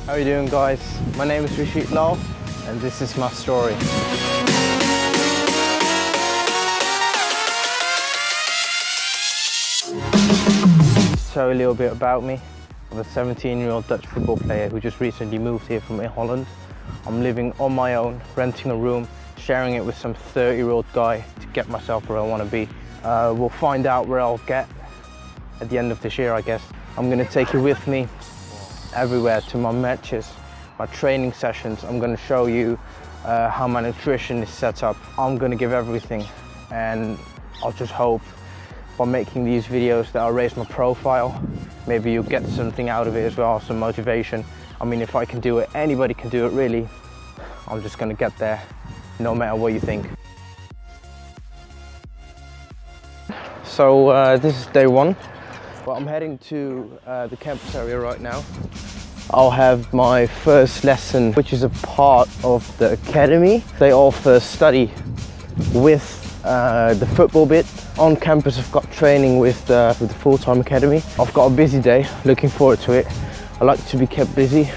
How are you doing, guys? My name is Rishit Lal and this is my story. So a little bit about me. I'm a 17-year-old Dutch football player who just recently moved here from Holland. I'm living on my own, renting a room, sharing it with some 30-year-old guy to get myself where I want to be. We'll find out where I'll get at the end of this year, I guess. I'm going to take you with me everywhere, to my matches, my training sessions. I'm going to show you how my nutrition is set up. I'm going to give everything, and I'll just hope by making these videos that I'll raise my profile. Maybe you'll get something out of it as well, some motivation. I mean, if I can do it, anybody can do it really. I'm just going to get there, no matter what you think. So this is day one. Well, I'm heading to the campus area right now. I'll have my first lesson, which is a part of the academy. They all first study with the football bit. On campus, I've got training with the full-time academy. I've got a busy day, looking forward to it. I like to be kept busy.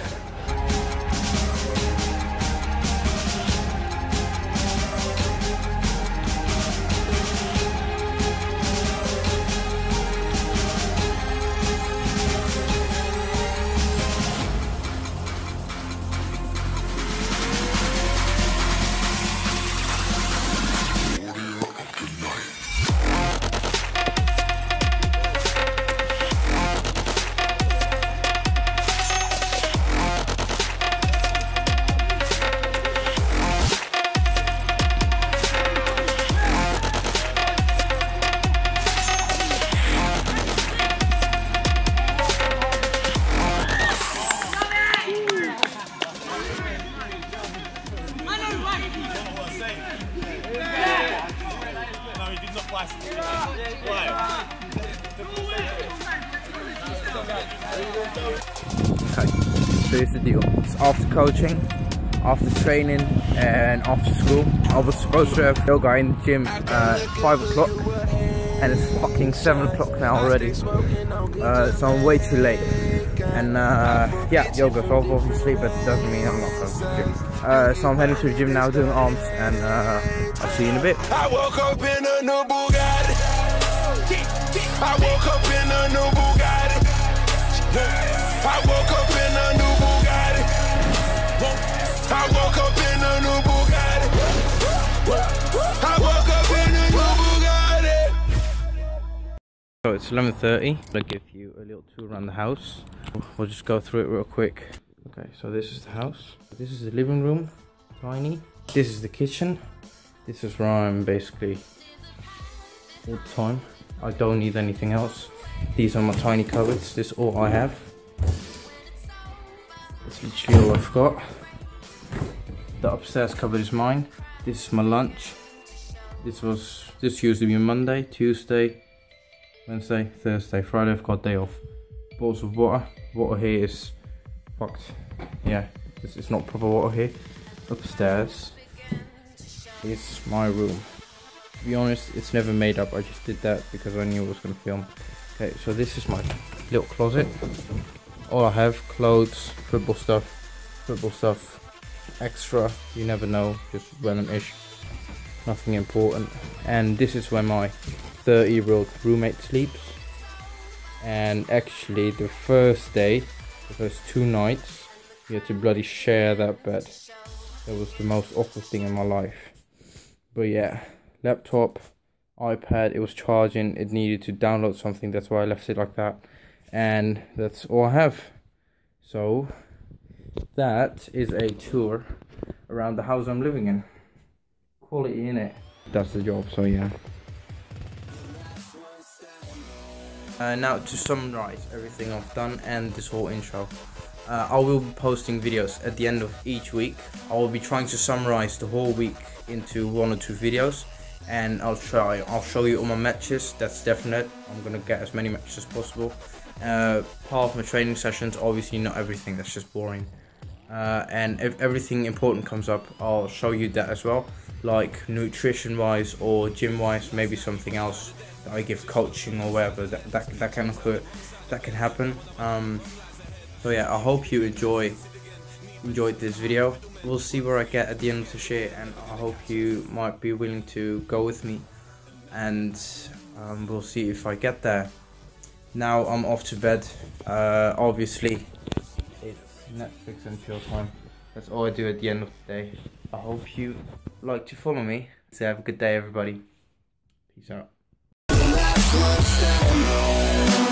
Okay, so here's the deal. It's after coaching, after training and after school. I was supposed to have yoga in the gym at 5 o'clock and it's fucking 7 o'clock now already. So I'm way too late. And yeah, yoga, so obviously, but it doesn't mean I'm not going to the gym. So I'm heading to the gym now doing arms, and I'll see you in a bit. I woke up in a new Bugatti. I woke up in a new Bugatti. I woke up in a new Bugatti. I woke up in a new Bugatti. I woke up in a new Bugatti. So it's 11:30. I'll give you a little tour around the house. We'll just go through it real quick. Okay, so this is the house. This is the living room, tiny. This is the kitchen. This is where I'm basically all the time. I don't need anything else. These are my tiny cupboards. This is all I have. That's literally all I've got. The upstairs cupboard is mine. This is my lunch. This used to be Monday, Tuesday, Wednesday, Thursday, Friday. I've got a day off. Bowls of water. Water here is fucked. Yeah, this is not proper water here. Upstairs is my room. To be honest, it's never made up. I just did that because I knew I was going to film. Okay, so this is my little closet. All I have: clothes, football stuff, extra. You never know, just random-ish. Nothing important. And this is where my 30-year-old roommate sleeps. And actually, the first day, the first 2 nights, we had to bloody share that bed. That was the most awkward thing in my life. But yeah, laptop, iPad, it was charging, it needed to download something, that's why I left it like that. And that's all I have. So that is a tour around the house I'm living in. Quality in it. That's the job, so yeah. Now to summarize everything I've done and this whole intro. I will be posting videos at the end of each week. I will be trying to summarize the whole week into 1 or 2 videos, and I'll show you all my matches. That's definite. I'm gonna get as many matches as possible. Part of my training sessions, obviously not everything, that's just boring. And if everything important comes up, I'll show you that as well, like nutrition wise or gym wise, maybe something else that I give coaching or whatever, that can happen. So yeah, I hope you enjoy enjoyed this video. We'll see where I get at the end of the year, and I hope you might be willing to go with me, and we'll see if I get there. Now I'm off to bed. Obviously it's Netflix and chill time. That's all I do at the end of the day. I hope you like to follow me. So have a good day, everybody. Peace out.